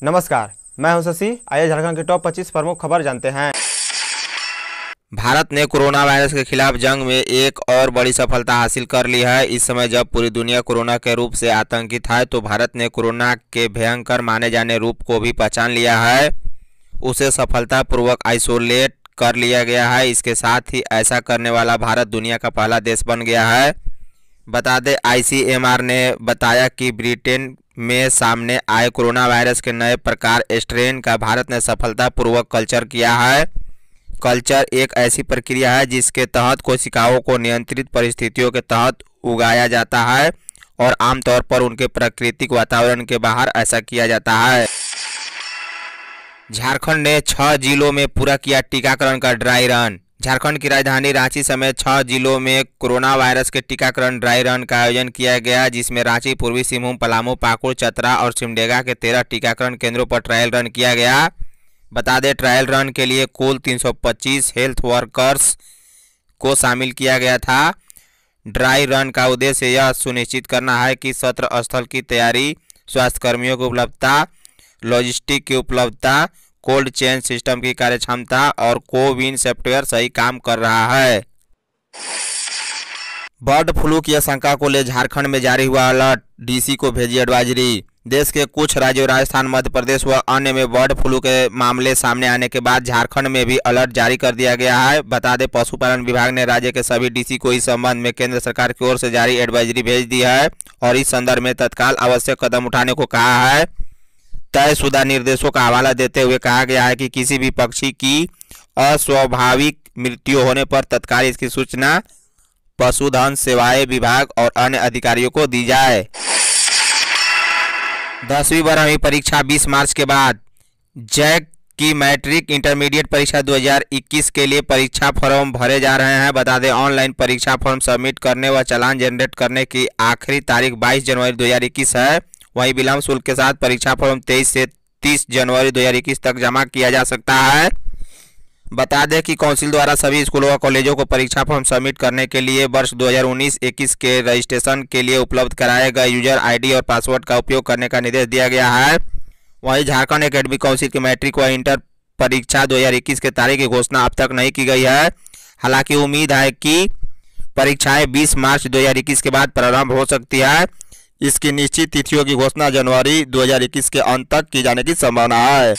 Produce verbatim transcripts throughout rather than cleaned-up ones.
नमस्कार, मैं हूं शशि। आइए झारखंड के टॉप पच्चीस प्रमुख खबर जानते हैं। भारत ने कोरोना वायरस के खिलाफ जंग में एक और बड़ी सफलता हासिल कर ली है। इस समय जब पूरी दुनिया कोरोना के रूप से आतंकित है, तो भारत ने कोरोना के भयंकर माने जाने रूप को भी पहचान लिया है। उसे सफलतापूर्वक आइसोलेट कर लिया गया है। इसके साथ ही ऐसा करने वाला भारत दुनिया का पहला देश बन गया है। बता दें, आई सी एम आर ने बताया कि ब्रिटेन में सामने आए कोरोना वायरस के नए प्रकार स्ट्रेन का भारत ने सफलतापूर्वक कल्चर किया है। कल्चर एक ऐसी प्रक्रिया है जिसके तहत कोशिकाओं को नियंत्रित परिस्थितियों के तहत उगाया जाता है और आमतौर पर उनके प्राकृतिक वातावरण के बाहर ऐसा किया जाता है। झारखंड ने छह जिलों में पूरा किया टीकाकरण का ड्राई रन। झारखंड की राजधानी रांची समेत छह जिलों में कोरोना वायरस के टीकाकरण ड्राई रन का आयोजन किया गया, जिसमें रांची, पूर्वी सिंहभूम, पलामू, पाकुड़, चतरा और सिमडेगा के तेरह टीकाकरण केंद्रों पर ट्रायल रन किया गया। बता दें, ट्रायल रन के लिए कुल तीन सौ पच्चीस हेल्थ वर्कर्स को शामिल किया गया था। ड्राई रन का उद्देश्य यह सुनिश्चित करना है कि सत्र स्थल की तैयारी, स्वास्थ्यकर्मियों की उपलब्धता, लॉजिस्टिक की उपलब्धता, कोल्ड चेन सिस्टम की कार्यक्षमता और कोविन सॉफ्टवेयर सही काम कर रहा है। बर्ड फ्लू की आशंका को ले झारखंड में जारी हुआ अलर्ट, डीसी को भेजी एडवाइजरी। देश के कुछ राज्यों राजस्थान, मध्य प्रदेश व अन्य में बर्ड फ्लू के मामले सामने आने के बाद झारखंड में भी अलर्ट जारी कर दिया गया है। बता दें, पशुपालन विभाग ने राज्य के सभी डीसी को इस संबंध में केंद्र सरकार की ओर से जारी एडवाइजरी भेज दी है और इस संदर्भ में तत्काल आवश्यक कदम उठाने को कहा है। तयशुदा निर्देशों का हवाला देते हुए कहा गया है कि किसी भी पक्षी की अस्वाभाविक मृत्यु होने पर तत्काल इसकी सूचना पशुधन सेवाएं विभाग और अन्य अधिकारियों को दी जाए। दसवीं बारहवीं परीक्षा बीस मार्च के बाद। जैक की मैट्रिक इंटरमीडिएट परीक्षा दो हज़ार इक्कीस के लिए परीक्षा फॉर्म भरे जा रहे हैं। बता दें, ऑनलाइन परीक्षा फॉर्म सबमिट करने व चालान जनरेट करने की आखिरी तारीख बाईस जनवरी दो हज़ार इक्कीस है। वहीं विलंब शुल्क के साथ परीक्षा फॉर्म तेईस से तीस जनवरी दो हज़ार इक्कीस तक जमा किया जा सकता है। बता दें कि काउंसिल द्वारा सभी स्कूलों व कॉलेजों को परीक्षा फॉर्म सबमिट करने के लिए वर्ष दो हज़ार उन्नीस इक्कीस के रजिस्ट्रेशन के लिए उपलब्ध कराए गए यूजर आईडी और पासवर्ड का उपयोग करने का निर्देश दिया गया है। वहीं झारखंड एकेडमिक काउंसिल की मैट्रिक व इंटर परीक्षा दो हज़ार इक्कीस के तारीख की घोषणा अब तक नहीं की गई है। हालांकि उम्मीद है कि परीक्षाएं बीस मार्च दो हज़ार इक्कीस के बाद प्रारंभ हो सकती है। इसकी निश्चित तिथियों की घोषणा जनवरी दो हज़ार इक्कीस के अंत तक की जाने की संभावना है।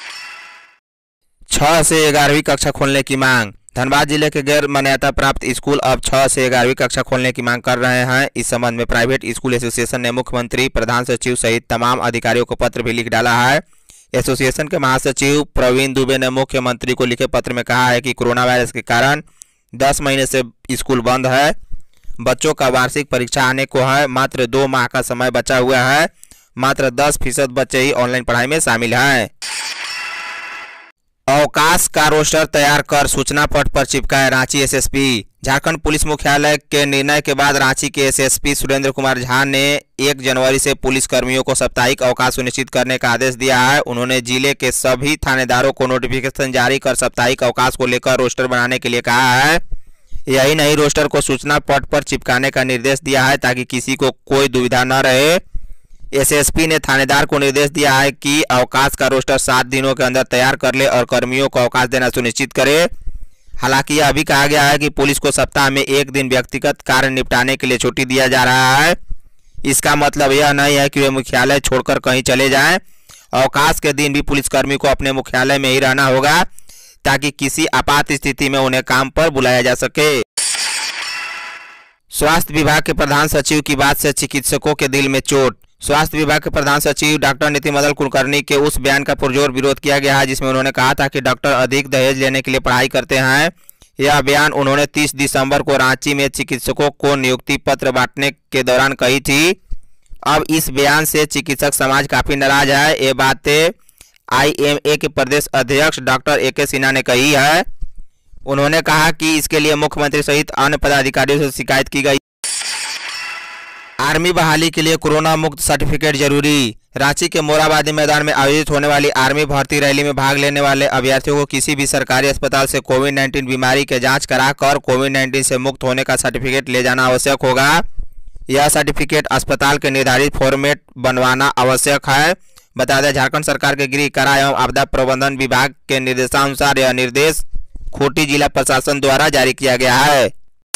छह से ग्यारहवीं कक्षा खोलने की मांग। धनबाद जिले के गैर मान्यता प्राप्त स्कूल अब छह से ग्यारहवीं कक्षा खोलने की मांग कर रहे हैं। इस संबंध में प्राइवेट स्कूल एसोसिएशन ने मुख्यमंत्री, प्रधान सचिव सहित तमाम अधिकारियों को पत्र भी लिख डाला है। एसोसिएशन के महासचिव प्रवीण दुबे ने मुख्यमंत्री को लिखे पत्र में कहा है कि कोरोना वायरस के कारण दस महीने से स्कूल बंद है। बच्चों का वार्षिक परीक्षा आने को है। मात्र दो माह का समय बचा हुआ है। मात्र दस फीसद बच्चे ही ऑनलाइन पढ़ाई में शामिल हैं। अवकाश का रोस्टर तैयार कर सूचना पट पर चिपकाए रांची एसएसपी। झारखंड पुलिस मुख्यालय के निर्णय के बाद रांची के एसएसपी सुरेंद्र कुमार झा ने एक जनवरी से पुलिस कर्मियों को साप्ताहिक अवकाश सुनिश्चित करने का आदेश दिया है। उन्होंने जिले के सभी थानेदारों को नोटिफिकेशन जारी कर साप्ताहिक अवकाश को लेकर रोस्टर बनाने के लिए कहा है। यही नहीं, रोस्टर को सूचना पट पर चिपकाने का निर्देश दिया है ताकि किसी को कोई दुविधा न रहे। एसएसपी ने थानेदार को निर्देश दिया है कि अवकाश का रोस्टर सात दिनों के अंदर तैयार कर ले और कर्मियों को अवकाश देना सुनिश्चित करे। हालांकि यह भी कहा गया है कि पुलिस को सप्ताह में एक दिन व्यक्तिगत कार्य निपटाने के लिए छुट्टी दिया जा रहा है। इसका मतलब यह नहीं है कि वे मुख्यालय छोड़कर कहीं चले जाएं। अवकाश के दिन भी पुलिसकर्मी को अपने मुख्यालय में ही रहना होगा ताकि किसी आपात स्थिति में उन्हें काम पर बुलाया जा सके। स्वास्थ्य विभाग के प्रधान सचिव की बात से चिकित्सकों के दिल में चोट। स्वास्थ्य विभाग के प्रधान सचिव डॉक्टर नीति मदन कुलकर्णी के उस बयान का पुरजोर विरोध किया गया है जिसमें उन्होंने कहा था कि डॉक्टर अधिक दहेज लेने के लिए पढ़ाई करते हैं। यह बयान उन्होंने तीस दिसंबर को रांची में चिकित्सकों को नियुक्ति पत्र बांटने के दौरान कही थी। अब इस बयान से चिकित्सक समाज काफी नाराज है। ये बातें आई एम ए के प्रदेश अध्यक्ष डॉक्टर ए के सिन्हा ने कही है। उन्होंने कहा कि इसके लिए मुख्यमंत्री सहित अन्य पदाधिकारियों से शिकायत की गई। आर्मी बहाली के लिए कोरोना मुक्त सर्टिफिकेट जरूरी। रांची के मोराबादी मैदान में आयोजित होने वाली आर्मी भर्ती रैली में भाग लेने वाले अभ्यर्थियों को किसी भी सरकारी अस्पताल से कोविड नाइन्टीन बीमारी के जांच कराकर कोविड नाइन्टीन से मुक्त होने का सर्टिफिकेट ले जाना आवश्यक होगा। यह सर्टिफिकेट अस्पताल के निर्धारित फॉर्मेट बनवाना आवश्यक है। बता दें, झारखंड सरकार के गृह कारा एवं आपदा प्रबंधन विभाग के निर्देशानुसार यह निर्देश खूंटी जिला प्रशासन द्वारा जारी किया गया है।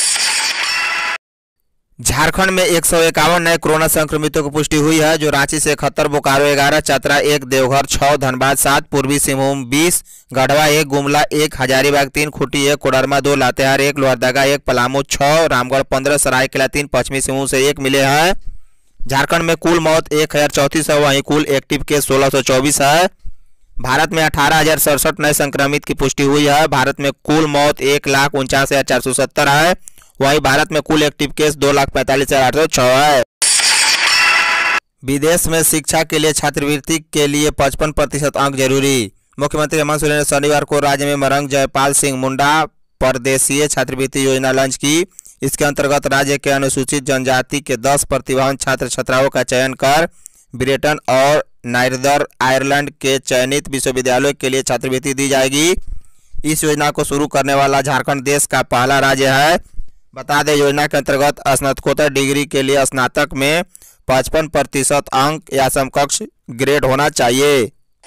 झारखंड में एक सौ इक्यावन नए कोरोना संक्रमितों की पुष्टि हुई है, जो रांची से इकहत्तर, बोकारो ग्यारह, चतरा एक, देवघर छह, धनबाद सात, पूर्वी सिंहभूम बीस, गढ़वा एक, गुमला एक, हजारीबाग तीन, खूंटी एक, कोडरमा दो, लातेहार एक, लोहरदगा एक, पलामू छह, रामगढ़ पंद्रह, सरायकेला तीन, पश्चिमी सिंहभूम से एक मिले हैं। झारखंड में कुल मौत एक हजार चौंतीस है, वहीं कुल एक्टिव केस सोलह सौ चौबीस है। भारत में अठारह हजार सड़सठ नए संक्रमित की पुष्टि हुई है। भारत में कुल मौत एक लाख उनचास हजार चार सौ सत्तर है, वहीं भारत में कुल एक्टिव केस दो लाख पैंतालीस हजार आठ सौ छह है। विदेश में शिक्षा के लिए छात्रवृत्ति के लिए पचपन प्रतिशत अंक जरूरी। मुख्यमंत्री हेमंत सोरेन ने शनिवार को राज्य में मरंग जयपाल सिंह मुंडा परदेशीय छात्रवृत्ति योजना लॉन्च की। इसके अंतर्गत राज्य के अनुसूचित जनजाति के दस प्रतिभावान छात्र छात्राओं का चयन कर ब्रिटेन और नाइदर आयरलैंड के चयनित विश्वविद्यालयों के लिए छात्रवृत्ति दी जाएगी। इस योजना को शुरू करने वाला झारखंड देश का पहला राज्य है। बता दें, योजना के अंतर्गत स्नातकोत्तर डिग्री के लिए स्नातक में पचपन प्रतिशत अंक या समकक्ष ग्रेड होना चाहिए।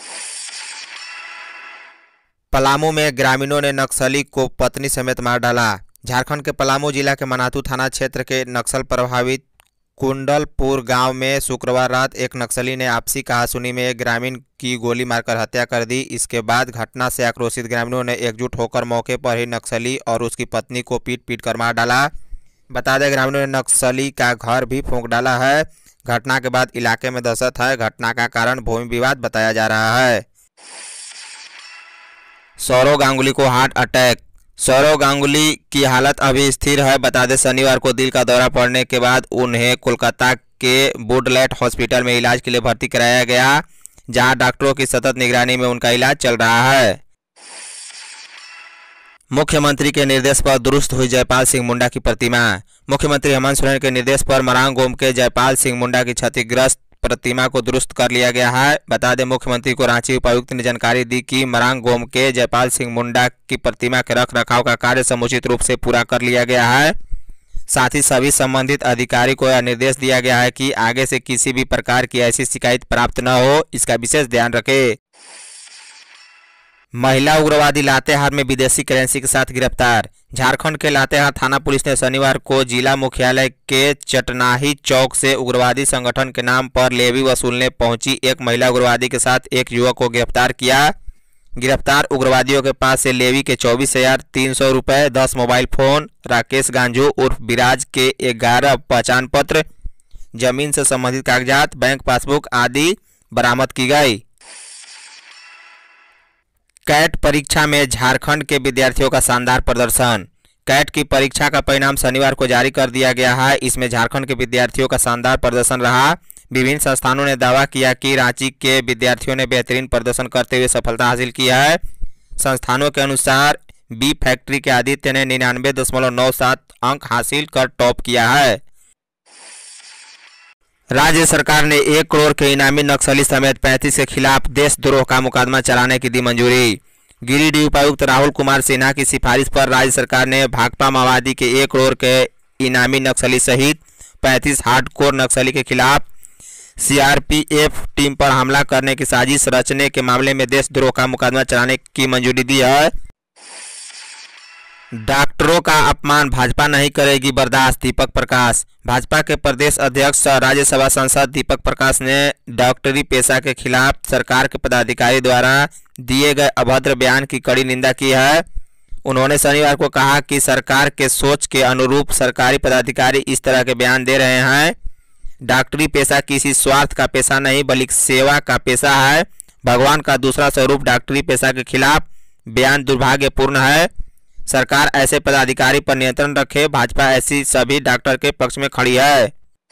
पलामू में ग्रामीणों ने नक्सली को पत्नी समेत मार डाला। झारखंड के पलामू जिला के मनातू थाना क्षेत्र के नक्सल प्रभावित कुंडलपुर गांव में शुक्रवार रात एक नक्सली ने आपसी कहासुनी में एक ग्रामीण की गोली मारकर हत्या कर दी। इसके बाद घटना से आक्रोशित ग्रामीणों ने एकजुट होकर मौके पर ही नक्सली और उसकी पत्नी को पीट पीट कर मार डाला। बता दें, ग्रामीणों ने नक्सली का घर भी फूंक डाला है। घटना के बाद इलाके में दहशत है। घटना का कारण भूमि विवाद बताया जा रहा है। सौरव गांगुली को हार्ट अटैक। सौरव गांगुली की हालत अभी स्थिर है। बता दें, शनिवार को दिल का दौरा पड़ने के बाद उन्हें कोलकाता के वुडलैंड हॉस्पिटल में इलाज के लिए भर्ती कराया गया, जहां डॉक्टरों की सतत निगरानी में उनका इलाज चल रहा है। मुख्यमंत्री के निर्देश पर दुरुस्त हुई जयपाल सिंह मुंडा की प्रतिमा। मुख्यमंत्री हेमंत सोरेन के निर्देश पर मरांग गोम के जयपाल सिंह मुंडा की क्षतिग्रस्त प्रतिमा को दुरुस्त कर लिया गया है। बता दें, मुख्यमंत्री को रांची उपायुक्त ने जानकारी दी कि मरांग गोम के जयपाल सिंह मुंडा की प्रतिमा के रख रखाव का कार्य समुचित रूप से पूरा कर लिया गया है। साथ ही सभी संबंधित अधिकारी को यह निर्देश दिया गया है कि आगे से किसी भी प्रकार की ऐसी शिकायत प्राप्त न हो, इसका विशेष ध्यान रखें। महिला उग्रवादी लातेहार में विदेशी करेंसी के साथ गिरफ्तार। झारखंड के लातेहार थाना पुलिस ने शनिवार को जिला मुख्यालय के चटनाही चौक से उग्रवादी संगठन के नाम पर लेवी वसूलने पहुंची एक महिला उग्रवादी के साथ एक युवक को गिरफ्तार किया। गिरफ्तार उग्रवादियों के पास से लेवी के चौबीस हजार तीन सौ रुपये, दस मोबाइल फोन, राकेश गांजू उर्फ विराज के ग्यारह पहचान पत्र, जमीन से संबंधित कागजात, बैंक पासबुक आदि बरामद की गई। कैट परीक्षा में झारखंड के विद्यार्थियों का शानदार प्रदर्शन। कैट की परीक्षा का परिणाम शनिवार को जारी कर दिया गया है। इसमें झारखंड के विद्यार्थियों का शानदार प्रदर्शन रहा। विभिन्न संस्थानों ने दावा किया कि रांची के विद्यार्थियों ने बेहतरीन प्रदर्शन करते हुए सफलता हासिल की है। संस्थानों के अनुसार बी फैक्ट्री के आदित्य ने निन्यानवे दशमलव नौ सात अंक हासिल कर टॉप किया है। राज्य सरकार ने एक करोड़ के इनामी नक्सली समेत पैंतीस के खिलाफ देशद्रोह का मुकदमा चलाने की दी मंजूरी। गिरिडीह उपायुक्त राहुल कुमार सिन्हा की सिफारिश पर राज्य सरकार ने भाकपा माओवादी के एक करोड़ के इनामी नक्सली सहित पैंतीस हार्डकोर नक्सली के खिलाफ सीआरपीएफ टीम पर हमला करने की साजिश रचने के मामले में देशद्रोह का मुकदमा चलाने की मंजूरी दी है। डॉक्टरों का अपमान भाजपा नहीं करेगी बर्दाश्त, दीपक प्रकाश। भाजपा के प्रदेश अध्यक्ष और राज्यसभा सांसद दीपक प्रकाश ने डॉक्टरी पेशा के खिलाफ सरकार के पदाधिकारी द्वारा दिए गए अभद्र बयान की कड़ी निंदा की है। उन्होंने शनिवार को कहा कि सरकार के सोच के अनुरूप सरकारी पदाधिकारी इस तरह के बयान दे रहे हैं। डॉक्टरी पेशा किसी स्वार्थ का पेशा नहीं बल्कि सेवा का पेशा है। भगवान का दूसरा स्वरूप डॉक्टरी पेशा के खिलाफ बयान दुर्भाग्यपूर्ण है। सरकार ऐसे पदाधिकारी पर नियंत्रण रखे। भाजपा ऐसी सभी डॉक्टर के पक्ष में खड़ी है।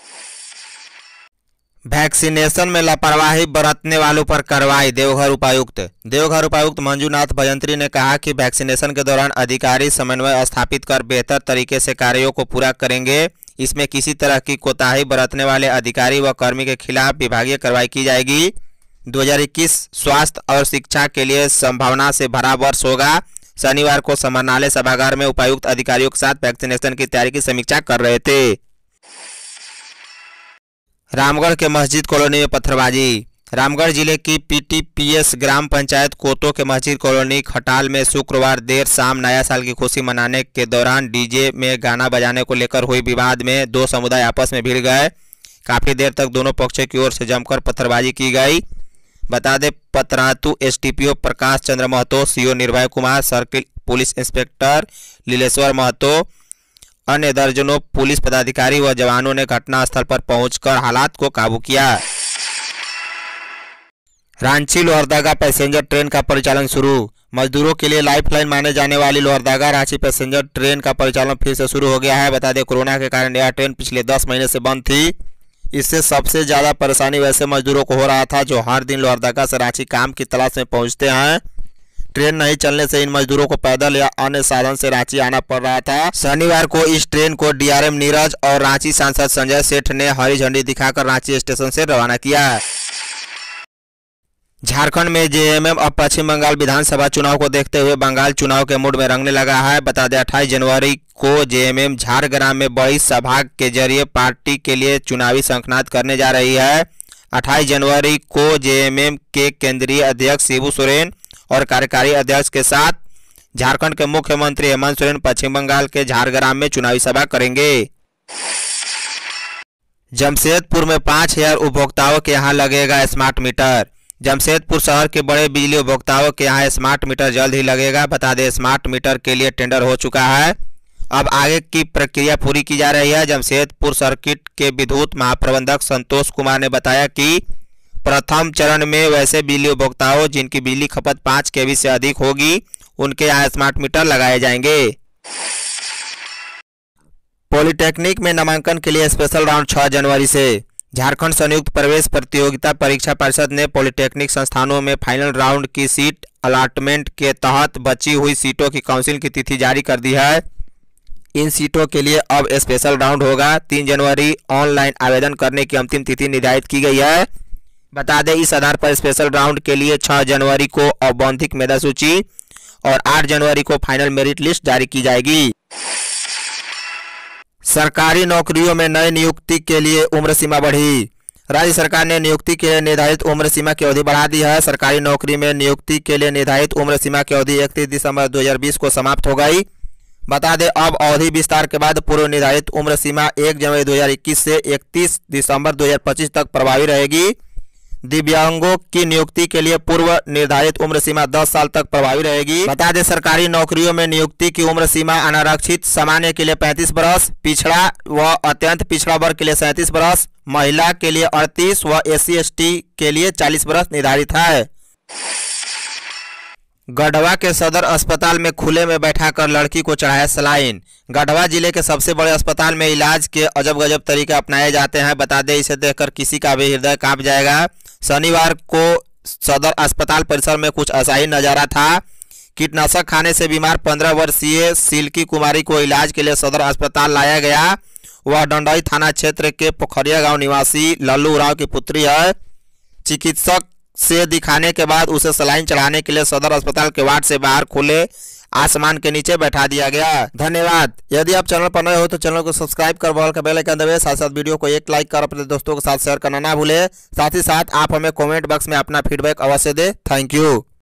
वैक्सीनेशन में लापरवाही बरतने वालों पर कार्रवाई। देवघर उपायुक्त देवघर उपायुक्त मंजूनाथ भजंत्री ने कहा कि वैक्सीनेशन के दौरान अधिकारी समन्वय स्थापित कर बेहतर तरीके से कार्यों को पूरा करेंगे। इसमें किसी तरह की कोताही बरतने वाले अधिकारी व कर्मी के खिलाफ विभागीय कार्रवाई की जाएगी। दो हज़ार इक्कीस स्वास्थ्य और शिक्षा के लिए संभावना से भरा वर्ष होगा। शनिवार को समाहरणालय सभागार में उपायुक्त अधिकारियों के साथ वैक्सीनेशन की तैयारी की समीक्षा कर रहे थे। रामगढ़ के मस्जिद कॉलोनी में पत्थरबाजी। रामगढ़ जिले की पीटीपीएस ग्राम पंचायत कोतो के मस्जिद कॉलोनी खटाल में शुक्रवार देर शाम नया साल की खुशी मनाने के दौरान डीजे में गाना बजाने को लेकर हुई विवाद में दो समुदाय आपस में भिड़ गए। काफी देर तक दोनों पक्षों की ओर से जमकर पत्थरबाजी की गई। बता दें, Patratu SDPO Prakash Chandra Mahto, CO Nirbhay Kumar, circle police inspector Leeleshwar Mahto, अन्य दर्जनों पुलिस पदाधिकारी व जवानों ने घटनास्थल पर पहुंचकर हालात को काबू किया। रांची लोहरदगा पैसेंजर ट्रेन का परिचालन शुरू। मजदूरों के लिए लाइफलाइन माने जाने वाली लोहरदगा रांची पैसेंजर ट्रेन का परिचालन फिर से शुरू हो गया है। बता दें, कोरोना के कारण यह ट्रेन पिछले दस महीने से बंद थी। इससे सबसे ज़्यादा परेशानी वैसे मजदूरों को हो रहा था जो हर दिन लोहरदगा से रांची काम की तलाश में पहुंचते हैं। ट्रेन नहीं चलने से इन मजदूरों को पैदल या अन्य साधन से रांची आना पड़ रहा था। शनिवार को इस ट्रेन को डीआरएम नीरज और रांची सांसद संजय सेठ ने हरी झंडी दिखाकर रांची स्टेशन से रवाना किया। झारखंड में जेएमएम अब पश्चिम बंगाल विधानसभा चुनाव को देखते हुए बंगाल चुनाव के मूड में रंगने लगा है। बता दें, अट्ठाईस जनवरी को जेएमएम झारग्राम में बड़ी सभा के जरिए पार्टी के लिए चुनावी शंखनाद करने जा रही है। अट्ठाईस जनवरी को जेएमएम के केंद्रीय अध्यक्ष शिबू सोरेन और कार्यकारी अध्यक्ष के साथ झारखंड के मुख्यमंत्री हेमंत सोरेन पश्चिम बंगाल के झारग्राम में चुनावी सभा करेंगे। जमशेदपुर में पाँच हजार उपभोक्ताओं के यहाँ लगेगा स्मार्ट मीटर। जमशेदपुर शहर के बड़े बिजली उपभोक्ताओं के यहाँ स्मार्ट मीटर जल्द ही लगेगा। बता दें, स्मार्ट मीटर के लिए टेंडर हो चुका है। अब आगे की प्रक्रिया पूरी की जा रही है। जमशेदपुर सर्किट के विद्युत महाप्रबंधक संतोष कुमार ने बताया कि प्रथम चरण में वैसे बिजली उपभोक्ताओं जिनकी बिजली खपत पाँच केवी से अधिक होगी उनके यहाँ स्मार्ट मीटर लगाए जाएंगे। पॉलिटेक्निक में नामांकन के लिए स्पेशल राउंड छह जनवरी से। झारखंड संयुक्त प्रवेश प्रतियोगिता परीक्षा परिषद ने पॉलिटेक्निक संस्थानों में फाइनल राउंड की सीट अलॉटमेंट के तहत बची हुई सीटों की काउंसिल की तिथि जारी कर दी है। इन सीटों के लिए अब स्पेशल राउंड होगा। तीन जनवरी ऑनलाइन आवेदन करने की अंतिम तिथि निर्धारित की गई है। बता दें, इस आधार पर स्पेशल राउंड के लिए छह जनवरी को औपबंधिक मेधा सूची और आठ जनवरी को फाइनल मेरिट लिस्ट जारी की जाएगी। सरकारी नौकरियों में नई नियुक्ति के लिए उम्र सीमा बढ़ी। राज्य सरकार ने नियुक्ति के लिए निर्धारित उम्र सीमा की अवधि बढ़ा दी है। सरकारी नौकरी में नियुक्ति के लिए निर्धारित उम्र सीमा की अवधि इकतीस दिसंबर दो हज़ार बीस को समाप्त हो गई। बता दें, अब अवधि विस्तार के बाद पूर्व निर्धारित उम्र सीमा एक जनवरी दो हज़ार इक्कीस से इकतीस दिसंबर दो हज़ार पच्चीस तक प्रभावी रहेगी। दिव्यांगों की नियुक्ति के लिए पूर्व निर्धारित उम्र सीमा दस साल तक प्रभावी रहेगी। बता दें, सरकारी नौकरियों में नियुक्ति की उम्र सीमा अनारक्षित सामान्य के लिए पैंतीस वर्ष, पिछड़ा व अत्यंत पिछड़ा वर्ग के लिए सैंतीस वर्ष, महिला के लिए अड़तीस व एससी एसटी के लिए चालीस वर्ष निर्धारित है। गढ़वा के सदर अस्पताल में खुले में बैठाकर लड़की को चढ़ाया सलाइन। गढ़वा जिले के सबसे बड़े अस्पताल में इलाज के अजब गजब तरीके अपनाए जाते हैं। बता दें, इसे देखकर किसी का भी हृदय कांप जाएगा। शनिवार को सदर अस्पताल परिसर में कुछ ऐसा ही नजारा था। कीटनाशक खाने से बीमार पंद्रह वर्षीय सिल्की कुमारी को इलाज के लिए सदर अस्पताल लाया गया। वह डंडई थाना क्षेत्र के पोखरिया गांव निवासी लल्लू उरांव की पुत्री है। चिकित्सक से दिखाने के बाद उसे सलाइन चढ़ाने के लिए सदर अस्पताल के वार्ड से बाहर खुले आसमान के नीचे बैठा दिया गया। धन्यवाद। यदि आप चैनल पर नए हो तो चैनल को सब्सक्राइब कर बगल का बेल आइकन दबाएं। साथ साथ वीडियो को एक लाइक कर अपने दोस्तों के साथ शेयर करना ना भूलें। साथ ही साथ आप हमें कमेंट बॉक्स में अपना फीडबैक अवश्य दें। Thank you.